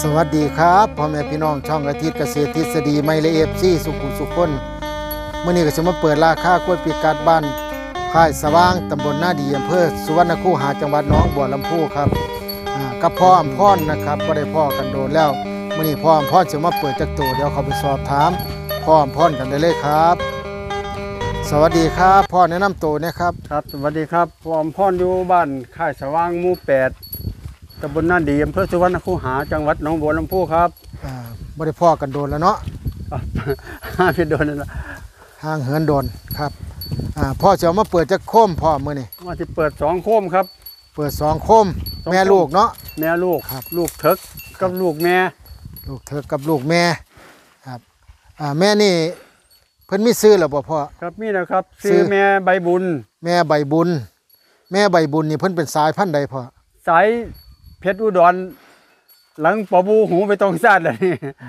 สวัสดีครับพ่อแม่พี่น้องช่องอาทิตย์เกษตรทฤษฎีไม่ละเอียดซี่สุขุสุขคนเมื่อนี้ก็จะมาเปิดราคากล้วยปีกาดบ้านค่ายสว่างตำบลนาดีอำเภอสุวรรณคูหาจังหวัดหนองบัวลำพูครับกับพ่ออำพรนะครับก็ได้พ่อกันโดนแล้วเมื่อนี้พ่ออำพรจะมาเปิดจักตัวเดี๋ยวเขาไปสอบถามพ่ออำพรกันได้เลยครับ สวัสดีครับพ่อแนะนำตัวนะครับครับสวัสดีครับผมพ่ออยู่บ้านค่ายสว่างหมู่8ตำบลนาดีอำเภอสุวรรณคูหาจังหวัดหนองบัวลำพูครับไม่ได้พ่อกันโดนแล้วเนาะพี่โดนนั่นแหละห่างเหินโดนครับพ่อจะมาเปิดจักโคมพ่อเมื่อนี้ว่าที่เปิด2โคมครับเปิด2โคมแม่ลูกเนาะแม่ลูกครับลูกเถิกกับลูกแม่ลูกเถิกกับลูกแม่ครับแม่นี่เพิ่นมีซื้อหรือเปล่าพ่อครับมีนะครับซื้อแม่ใบบุญแม่ใบบุญแม่ใบบุญนี่เพิ่นเป็นสายพันธุ์ใดพ่อสายเพชรอุดรหลังปอบูหูไปตรงซาดเลย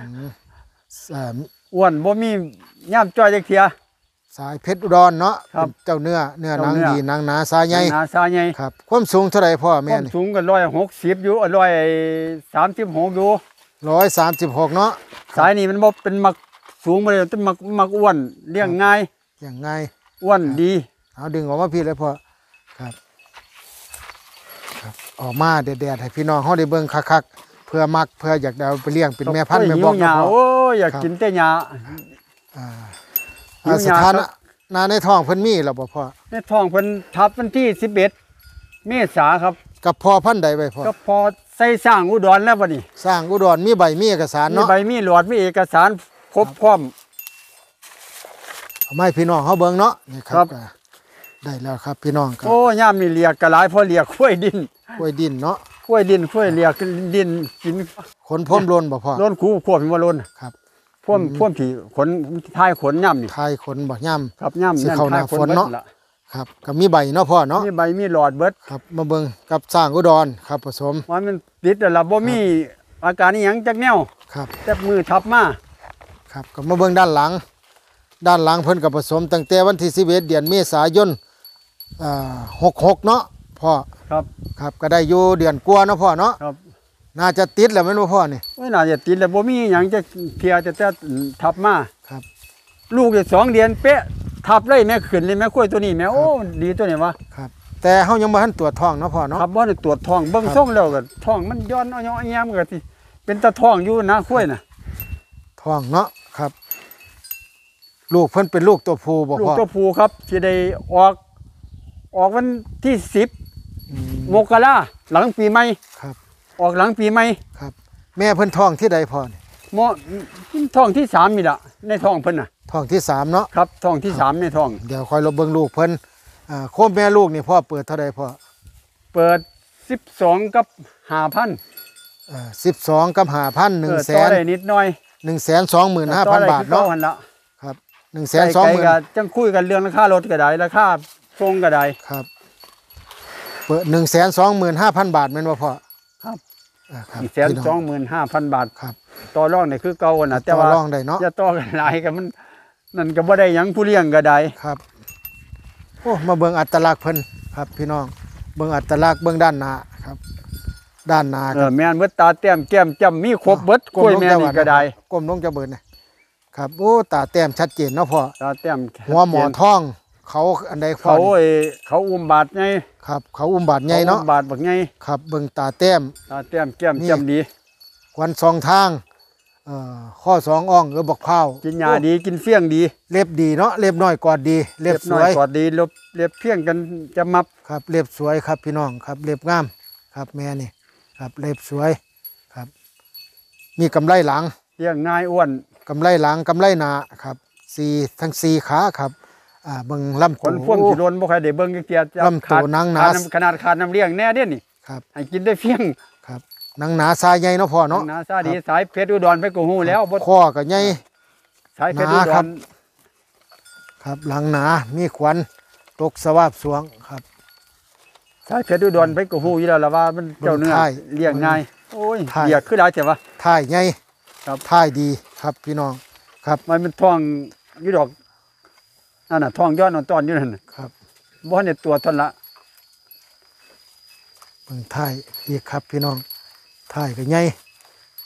อ้วนบ่มีย่ามจ้อยจักเทียสายเพชรอุดรเนาะเจ้าเนื้อหนังดีหนังหนาสายใหญ่ครับความสูงเท่าไหร่พ่อแม่นี่ความสูงก็160อยู่136อยู่ 136เนาะสายนี้มันบ่เป็นมักสูงมาเลยต้นมักอ้วนเลี้ยงง่ายอ้วนดีเอาดึงออกมาพี่เลยพ่อครับออกมาแดดให้พี่น้องเขาได้เบิ่งคักๆเพื่อมักเพื่ออยากเอาไปเลี้ยงเป็นแม่พันธุ์แม่บอกนะพ่อโอ้อยากกินแต่หญ้าสถานะในท้องเพิ่นมีแล้วบ่พ่อในท้องเพิ่นทับวันที่11เมษายนครับกับพ่อพันธุ์ใดไปพ่อกับพ่อใส่สร้างอุดรแล้วบัดนี้สร้างอุดรมีใบมีเอกสารเนาะมีใบมีหลอดมีเอกสารครบพร้อมเอาให้พี่น้องเขาเบิ่งเนาะนี่ครับได้แล้วครับพี่น้องครับโอ้ย่ามนี่เลียกกระหลายพอเลียกข้วยดินเนาะข้วยดินข้วยเลียกดินกินขนพ่มล้นบ่พ่อล้นคูควบมันบ่ล้นครับพ่วมที่ขนท้ายขนย่ำนี่ท้ายขนบ่ย่ำครับย่ำสิเข้าหน้าฝนเนาะครับก็มีใบเนาะพ่อเนาะมีใบมีหลอดเบิดครับมาเบิ่งกับสร้างอุดรครับผสมมันติดแต่ละบ่มีอาการอีหยังจักแนวครับแต่มือทับมาครับก็มาเบิ่งด้านหลังเพิ่นกับผสมตั้งแต่วันที่11เดือนเมษายน66เนาะพ่อครับก็ได้อยู่เดือนกว่าเนาะพ่อเนาะครับน่าจะติดแล้วแม่นบ่พ่อนี่โอ้ยน่าจะติดแล้วบ่มีหยังจะเทียแต่ทับมาครับลูกได้2เดือนเป๊ะทับเลยแม่ขึ้นเลยแม่กล้วยตัวนี้แม่โอ้ดีตัวนี้วะครับแต่เฮายังบ่ทันตรวจท้องเนาะพ่อเนาะครับบ่ได้ตรวจท้องเบิ่งทรงแล้วก็ท้องมันย้อนอ้อๆแยมก็สิเป็นตาท้องอยู่นะกล้วยน่ะท้องเนาะครับลูกเพิ่นเป็นลูกตัวผู้บ่พ่อลูกตัวผู้ครับสิได้ออกวันที่10มกราหลังปีใหม่ครับออกหลังปีใหม่ครับแม่เพิ่นท้องที่ใดพ่อนี่ท้องที่3นี่ล่ะในท้องเพิ่นน่ะท้องที่3เนาะครับท้องที่3ในท้องเดี๋ยวคอยเราเบิ่งลูกเพิ่นโคมแม่ลูกนี่พ่อเปิดเท่าใดพ่อเปิด12กับ5,000 12กับ5,000 100,000 ได้นิดหน่อย 125,000 บาทเนาะครับ120,000 ก็จังคุยกันเรื่องราคารถก็ได้ราคาส่งก็ได้ครับเปิด125,000 บาทแม่นบ่พ่อครับ125,000 บาทครับต่อรองนี่คือเก่าน่ะแต่ว่าต่อรองได้เนาะจะต่อกันหลายก็มันนั่นก็บ่ได้หยังผู้เลี้ยงก็ได้ครับโอ้มาเบิ่งอัตลักษณ์เพิ่นครับพี่น้องเบิ่งอัตลักษณ์เบิ่งด้านหน้าครับด้านหน้าแม่นเบิดตาแต้มแก้มจ้ำมีครบเบิดกล้วยแม่นี่ก็ได้ก้มลงจะเบิดนะครับโอ้ตาแต้มชัดเจนเนาะพ่อตาแต้มหัวหมอทองเขาอันใดเขาอุ้มบาดไงครับเขาอุ้มบาดใหญ่เนาะบาดบักไงครับเบิ่งตาแต้มแก้มจ้ำดีควัน2ทางข้อ2อ่องบักพร้าวกินหญ้าดีกินเฟี้ยงดีเล็บดีเนาะเล็บน้อยกอดดีเล็บสวยกอดดีเล็บเพี้ยงกันจะมับครับเล็บสวยครับพี่น้องครับเล็บงามครับแม่นี่ครับเล็บสวยครับมีกำไรหลังเลี้ยงง่ายอ้วนกำไรหลังกำไรหน้าครับทั้ง4ขาครับเบิ่งลำตัวคนพ่วงสิโดนบ่ใครได้เบิ่งจักเที่ยลำตัวหนังหนาขนาดขาดน้ำเลี้ยงแน่เด้นี่ครับให้กินได้เฟี้ยงครับหนังหนาสายใหญ่เนาะพ่อเนาะหนาสายดีสายเพชรอุดรไปก็ฮู้แล้วข้อก็ใหญ่สายเพชรอุดรครับหลังหนามีขวัญตกสวาบสวงครับสายเพชรอุดรไปก็ฮู้อยู่แล้วล่ะว่ามันเจ้าเนื้อเลี้ยงง่ายโอ้ยเบียกคือหลายแต่ว่าท้ายใหญ่ครับท้ายดีครับพี่น้องครับมันเป็นท้องอยู่ดอกนั่นน่ะท้องย้อนตอนอยู่นั่นครับบ่ได้ตัวทนละเบิ่งท้ายอีกครับพี่น้องท้ายก็ใหญ่ค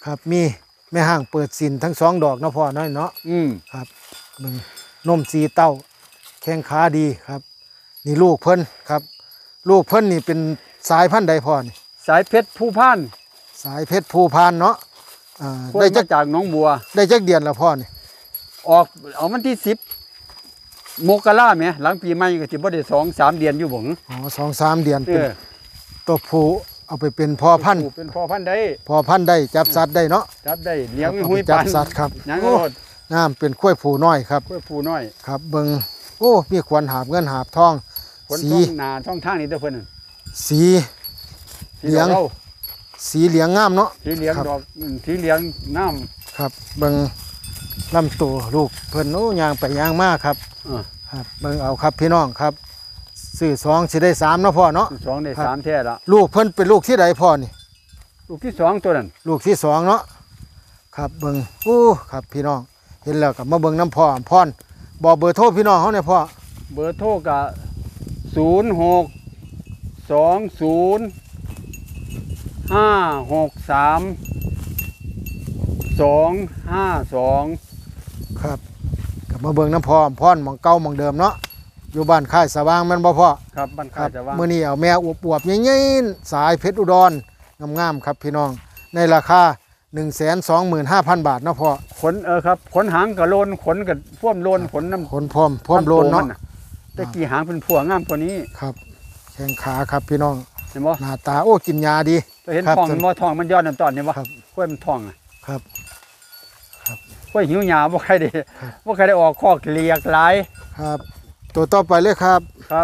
ครับมีแม่ห้างเปิดสินทั้งสองดอกเนาะพ่อน้อยเนาะครับเบิ่งนมสีเต้าแข้งขาดีครับนี่ลูกเพิ่นครับลูกเพิ่นนี่เป็นสายพันธุ์ใดพ่อนี่สายเพชรผู้พานสายเพชรภูพานเนาะได้ได้จักจากหน้องบัวได้จักเดือนแล้วพ่อนี่ออกเอาวันที่10 มกราแหมหลังปีใหม่ก็สิบ่ได้2-3 เดือนอยู่บ่หึอ๋อ2-3 เดือนเอเป็นอตัวผู้เอาไปเป็นพ่อพันธุ์เป็นพ่อพันธุ์ได้พ่อพันธุ์ได้จับสัตว์ได้เนาะจับได้เลี้ยงเอาหุไปยจัปาบนสัตว์ครับหยังโอ้ก็โลดงามเป็นกล้วยผู้น้อยครับกล้วยผู้น้อยครับเบิ่งโอ้มีขวัญหาบเงินหาบทองคนสีท้องหน้าท้องทางนี่เด้อเพิ่นน่ะสีสีเหลืองดกสีเหลืองงามเนาะสีเหลืองครับดอกสีเหลืองน้ำครับเบิ่งลำตัวลูกเพิ่นโอ้ยางไปยางมาครับเออครับเบิ่งเอาครับพี่น้องครับซื้อ2สิได้3เนาะพ่อเนาะสองได้ครับ 3แท้ละลูกเพิ่นเป็นลูกที่ใดพ่อนี่ลูกที่2ตัวนั้นลูกที่2เนาะครับเบิ่งโอ้ครับพี่น้องเห็นแล้วก็มาเบิ่งน้ำพ่ออำพรบอกเบอร์โทรพี่น้องเฮาเนี่ยพ่อเบอร์โทรก็0620563252 ครับก็มาเบิ่งน้ำพ่ออำพรหม่องเก่าหม่องเดิมเนาะอยู่บ้านค่ายสว่างแม่นบ่พ่อครับบ้านคค่ารัยจะว่างมื้อนี้เอาแม่อวบๆใหญ่ๆสายเพชรอุดรงามๆครับพี่น้องในราคา 125,000 บาทเนาะพ่อขนครับขนหางกับโลนขนกับพ่วมโลนขนน้ำขนพร้อมโลนเนาะตะกี้หางเป็นพวงงามกว่านี้ครับแข้งขาครับพี่น้องเห็นบ่หน้าตาโอ้กินยาดีจะเห็นครับทองมันบ่ทองมันย้อนน้ำตอนเนี่ยบ่ครับกล้วยมันทองอ่ะครับกล้วยหิวหยาบ่ใครได้ครับบ่ใครได้ออกคอกเลียกหลายครับตัวต่อไปเลยครับครับ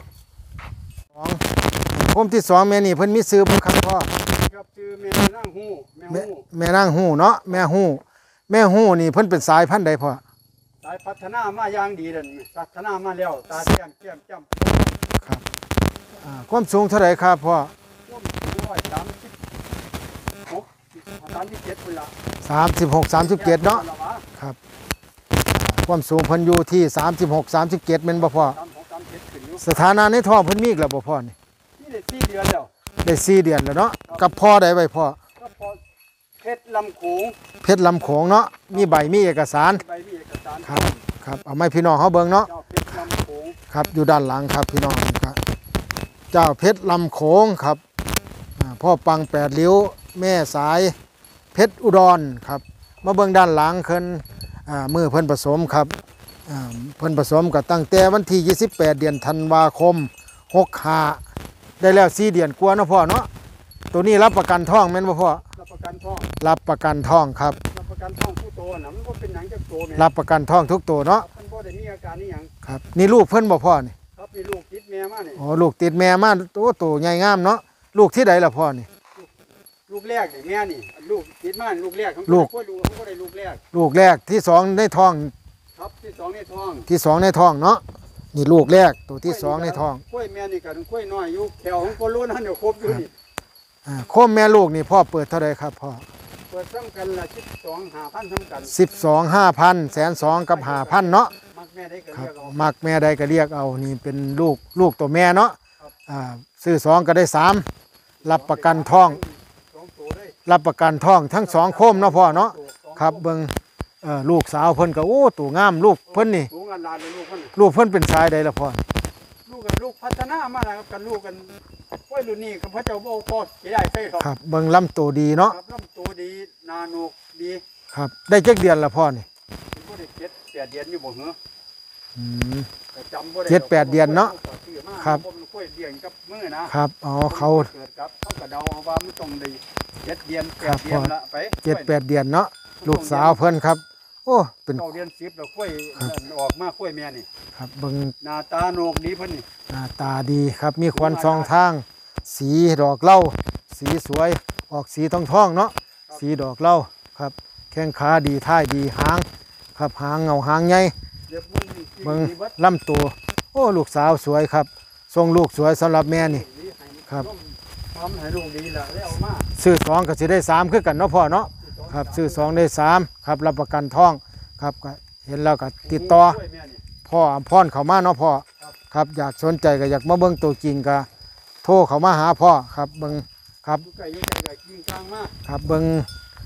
ผมที่2แม่นี่เพิ่นมีซื้อบ่ครับพ่อครับชื่อแม่นางฮู้แม่แม่ฮู้แม่นางฮู้เนาะแม่ฮู้นี่เพิ่นเป็นสายพันธุ์ใดพ่อสายพัฒนามาอย่างดีนั่นพัฒนามาแล้วตาแก้มจ้ำครับความสูงเท่าไหร่ครับพ่อร่วม136 37พุ่นละ 36 37เนาะครับความสูงเพิ่นอยู่ที่36 37แม่นบ่พ่อ 36 37ขึ้นอยู่สถานะในท้องเพิ่นมีอีกแล้วบ่พ่อนี่นี่ได้4 เดือนแล้วได้4 เดือนแล้วเนาะกับพ่อได้ไว้พ่อก็พอเพชรลำโขงเพชรลำโขงเนาะมีใบมีเอกสารใบมีเอกสารครับครับเอาไม้พี่น้องเฮาเบิ่งเนาะเจ้าเพชรลำโขงครับอยู่ด้านหลังครับพี่น้องครับเจ้าเพชรลำโขงครับพ่อปัง8ริ้วแม่สายเพชรอุดรครับมาเบิ่งด้านหลังเพิ่นมือเพิ่นผสมครับเพิ่นผสมก็ตั้งแต่วันที่28เดือนธันวาคม65ได้แล้ว4เดือนกว่าเนาะพ่อเนาะตัวนี้รับประกันท้องแม่นบ่พ่อรับประกันท้องรับประกันท้องครับรับประกันท้องผู้โตน่ะมันบ่เป็นหยังจักโตแม่รับประกันท้องทุกตัวเนาะมันบ่ได้มีอาการนี่หยังครับนี่ลูกเพิ่นบ่พ่อนี่ครับมีลูกติดแม่มานี่อ๋อลูกติดแม่มาตัวใหญ่งามเนาะลูกที่ใดล่ะพ่อนี่ลูกแรกนี่แม่นี่ลูกติดมาลูกแรกของลูกค่อยดูเขาบ่ได้ลูกแรกลูกแรกที่สองในท้องครับที่2ในท้องที่สองในท้องเนาะนี่ลูกแรกตัวที่สองในท้องกล้วยแม่นี่ก็กล้วยน้อยอยู่แถวของโกโลนั่นเดี๋ยวครบอยู่นี่โคมแม่ลูกนี่พ่อเปิดเท่าไรครับพ่อเปิดซ้ำกันละ12,500ทำกัน 12,500 120,000กับ5,000เนาะมักแม่ได้ก็ครับเรียกเอามักแม่ใดก็เรียกเอานี่เป็นลูกตัวแม่เนาะครับซื้อสองก็ได้3รับประกันท้องสองตัวได้รับประกันท้องทั้งสองโคมเนาะพ่อเนาะตัวสองครับเบิ่งลูกสาวเพิ่นก็โอ้ตัวงามลูกเพิ่นนี่สูงอันลานเลยลูกเพิ่นลูกเพิ่นเป็นชายใดล่ะพ่อลูกพัฒนามาแล้วกันลูกกันกล้วยรุ่นนี้กับพระเจ้าโบโคตรสิได้ใช่ครับครับเบิ่งลำตัวดีเนาะครับลำตัวดีนาโนกดีครับได้จักเดือนละพ่อนี่บ่ได้7-8 เดือนอยู่บ่เหรออืมก็จำบ่ได้ 7-8 เดือนเนาะ ครับผมกล้วยเลี้ยงกับมือนะครับอ๋อเขาเกิดกับเขาก็เดาว่ามันต้องได้7 เดือนครับ 8 เดือนละไป 7-8 เดือนเนาะลูกสาวเพิ่นครับ โอ้เป็น 9 เดือน10แล้วกล้วยออกมากล้วยแม่นี่ครับเบิ่งหน้าตาโหนกดีเพิ่นนี่หน้าตาดีครับมีควันซองทาง สีดอกเหล้าสีสวยออกสีทองๆเนาะสีดอกเหล้าครับแข้งขาดีท้ายดีหางครับหางเงาหางใหญ่เรียบมันนี่เบิ่งดีเบิดลำตัวโอ้ลูกสาวสวยครับทรงลูกสวยสำหรับแม่นี่ดีให้ครับทำให้ลูกดีละได้เอามาซื้อสองก็สิได้3คือกันเนาะพ่อเนาะครับซื้อสองได้3ครับรับประกันท้องครับก็เห็นแล้วก็ติดต่อกล้วยแม่นี่พ่ออำพรเขามาเนาะพ่อครับอยากสนใจก็อยากมาเบิ่งตัวจริงก็โทรเขามาหาพ่อครับเบิ่งครับอยู่ใกล้อยู่ใกล้ก็กินกลางมาครับเบิ่ง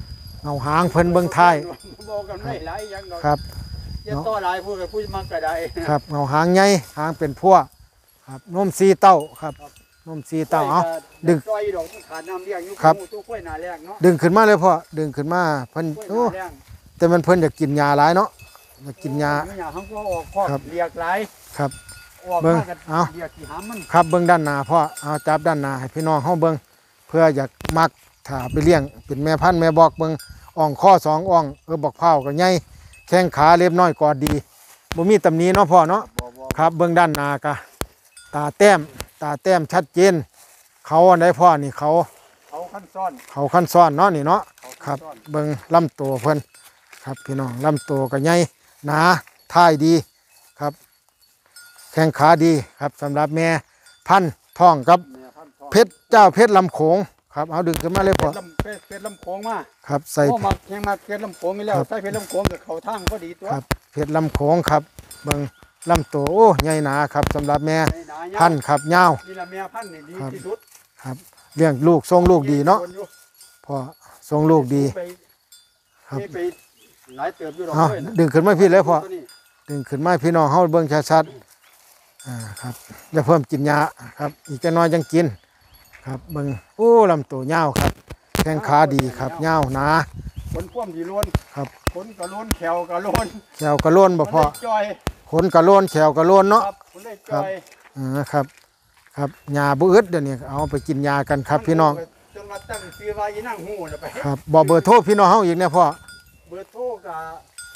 เงาหางเพิ่นเบิ่งท้ายบอกกันไม่หลายอย่างดอกครับอย่าต่อหลายพูดกับผู้มากก็ได้ครับเงาหางใหญ่หางเป็นพั่วครับนมสีเต้าครับนมสีเต้าเอาดึงซอยดอกขาดน้ำเลี้ยงอยู่ครับตู้กล้วยหน้าแรกเนาะดึงขึ้นมาเลยพ่อดึงขึ้นมาเพิ่นกล้วยหโอ้น้าแรกแต่มันเพิ่นอยากกินยาหลายเนาะอยากกินยาเขาก็ออกคอกครับเรียกหลายครับออกเบิ่งมากันเอาเรียกที่หามมันครับเบิ่งด้านหน้าพ่อเอาจับด้านหน้าให้พี่น้องเฮาเบิ่งเพื่ออยากมักถ้าไปเลี้ยงเป็นแม่พันธุ์แม่บอกเบิ่งอ่องข้อสองอ่องบอกเผาก็ใหญ่แข้งขาเรียบน้อยกอดดีบ่มีตำหนิเนาะพ่อเนาะบ่ครับเบิ่งด้านหน้ากะตาแต้มชัดเจนเขาอันใดพ่อนี่เขาเขาขั้นซ่อนเขาขั้นซ้อนเนาะนี่เนาะเขาครัขั้บนซ่อนเบิ่งลำตัวเพิ่นครับพี่น้องลำตัวก็ใหญ่หนาท่ายดีครับแข้งขาดีครับสำหรับแม่พันธุ์ท้องกับแม่พันธุ์ทองเพชรเจ้าเพชรลำโขงครับเอาดึงขึ้นมาเลยพ่อเพชรลำโขงมาครับใส่โอ้มาแข่งมาเพชรลำโขงนี่แล้วครับใส่เพชรลำโขงกับเขาทางพอดีตัวครับเพชรลำโขงครับเบิ่งลำตัวโอ้ใหญ่หนาครับสำหรับแม่ในหนาพันธุ์ครับยาวนี่ละแม่พันธุ์นี่ดีครับที่สุดครับเลี้ยงลูกทรงลูกดีเนาะพ่อทรงลูกดีไปครับนี่ไปหลายเติบอยู่ดอกเอาด้วยนะดึงขึ้นมาพี่เลยพ่อตัวนี้ดึงขึ้นมาให้พี่น้องเฮาเบิ่งชัดๆครับอย่าเพิ่มกินยาครับอีกจะน้อยจังกินครับเบิ่งโอ้ลำตัวยาวครับแข้งขาดีครับยาวหนาขนพ่วมดีล้วนครับขนกระล้วนแขวกระล้วนแขวกระโล้นบ่พ่อมันเลยจอยขนกระโล้นแขวกระโล้นเนาะครับมันเลยจอยครับครับยาบ่อึดเดี๋ยวนี้เอาไปกินยากันครับพี่น้องจนมาตั้งชื่อว่าอีนั่งหูน่ะไปครับบอกเบอร์โทรพี่น้องเฮาอีกนะพ่อเบอร์โทรกับ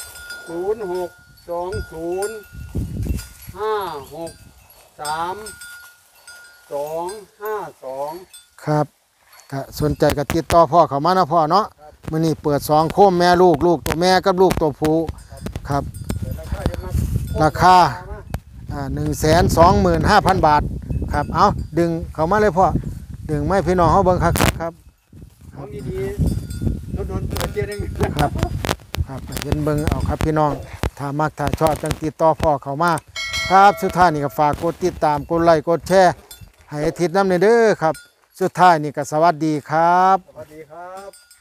0620563252 ครับก็สนใจก็ติดต่อพ่อเข้ามานะพ่อเนาะมื้อนี้เปิด2โคมแม่ลูกตัวแม่กับลูกตัวผู้ครับ ราคา 125,000 บาทครับเอาดึงเข้ามาเลยพ่อดึงไม่พี่น้องเฮาเบิ่งคักๆครับของดีๆโดนๆเปิดเจนึงครับครับเห็นเบิ่งเอาครับพี่น้องถ้ามักถ้าชอบจังติดต่อพ่อเข้ามาครับสุดท้ายนี่ก็ฝากกดติดตามกดไลค์กดแชร์ให้อาทิตย์นำเด้อครับสุดท้ายนี่ก็สวัสดีครับสวัสดีครับ